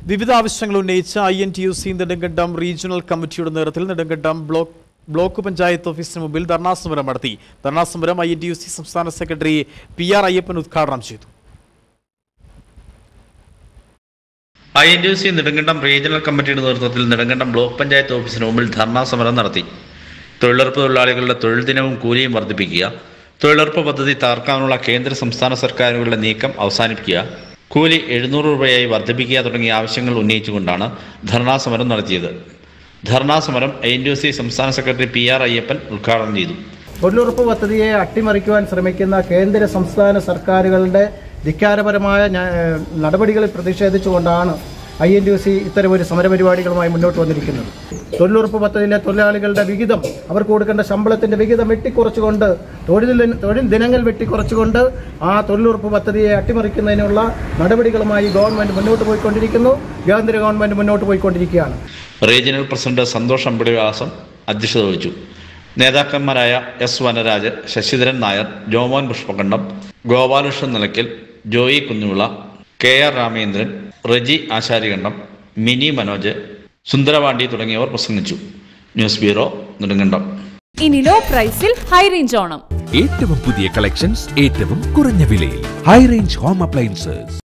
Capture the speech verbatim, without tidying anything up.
വിവിധ ആവശ്യങ്ങൾ ഉന്നയിച്ച I N T U C Nedumkandam regional കമ്മിറ്റിയുടെ നേതൃത്വത്തിൽ നെടുങ്കണ്ടം ബ്ലോക്ക് ബ്ലോക്ക് പഞ്ചായത്ത് ഓഫീസിന് മുമ്പിൽ ധർണാസമരം നടത്തി. ധർണാസമരം I N T U C സംസ്ഥാന സെക്രട്ടറി പി ആർ അയ്യപ്പൻ ഉദ്ഘാടനം ചെയ്തു. I N T U C Nedumkandam regional കമ്മിറ്റിയുടെ നേതൃത്വത്തിൽ നെടുങ്കണ്ടം ബ്ലോക്ക് പഞ്ചായത്ത് ഓഫീസിന് മുമ്പിൽ ധർണാസമരം നടത്തി. തൊഴിലുറപ്പ് തൊഴിലാളികളുടെ തൊഴിൽ ദിനവും കൂലിയും വർദ്ധിപ്പിക്കുക, തൊഴിലുറപ്പ് പദ്ധതി തകർക്കാനുള്ള കേന്ദ്ര സംസ്ഥാന സർക്കാരുകളുടെ നീക്കം അവസാനിപ്പിക്കുക, കൂലി എഴുന്നൂറ് രൂപയായി വർദ്ധിപ്പിക്കുക തുടങ്ങിയ ആവശ്യങ്ങൾ ഉന്നയിച്ചുകൊണ്ടാണ് ധർണാസമരം നടത്തിയത്. ധർണാസമരം I N T U C സംസ്ഥാന സെക്രട്ടറി പി ആർ അയ്യപ്പൻ ഉദ്ഘാടനം ചെയ്തു. തൊഴിലുറപ്പ് പദ്ധതിയെ അട്ടിമറിക്കുവാൻ ശ്രമിക്കുന്ന കേന്ദ്ര സംസ്ഥാന സർക്കാരുകളുടെ ധിക്കാരപരമായ നടപടികളിൽ പ്രതിഷേധിച്ചുകൊണ്ടാണ് I N T U C ഇത്തരമൊരു സമരപരിപാടികളുമായി മുന്നോട്ട് വന്നിരിക്കുന്നത്. തൊഴിലുറപ്പ് പദ്ധതിയിലെ തൊഴിലാളികളുടെ വിഹിതം, അവർക്ക് കൊടുക്കേണ്ട ശമ്പളത്തിന്റെ വിഹിതം വെട്ടിക്കുറച്ചുകൊണ്ട്, തൊഴിൽ തൊഴിൽ ദിനങ്ങൾ വെട്ടിക്കുറച്ചുകൊണ്ട് ആ തൊഴിലുറപ്പ് പദ്ധതിയെ അട്ടിമറിക്കുന്നതിനുള്ള നടപടികളുമായി ഗവൺമെന്റ് മുന്നോട്ട് പോയിക്കൊണ്ടിരിക്കുന്നു. കേന്ദ്ര ഗവൺമെന്റ് മുന്നോട്ട് പോയിക്കൊണ്ടിരിക്കുകയാണ്. റീജിയണൽ പ്രസിഡന്റ് സന്തോഷ് അമ്പടിവാസം അധ്യക്ഷത വഹിച്ചു. നേതാക്കന്മാരായ S Vanaraj, Sasidharan Nair, Jomon Pushpakandam, Gopalakrishnan Nilakkal, Joy Kunnuvila, K R Ramendran, Reji Asharikandam, Mini Manoj, Sundaravandi തുടങ്ങിയവർ പ്രസംഗിച്ചു. News bureau, Nedumkandam. ഇനി ലോ പ്രൈസിൽ ഹൈ റേഞ്ച് ഓണം. ഏറ്റവും പുതിയ കളക്ഷൻസ് ഏറ്റവും കുറഞ്ഞ വിലയിൽ. High range home appliances.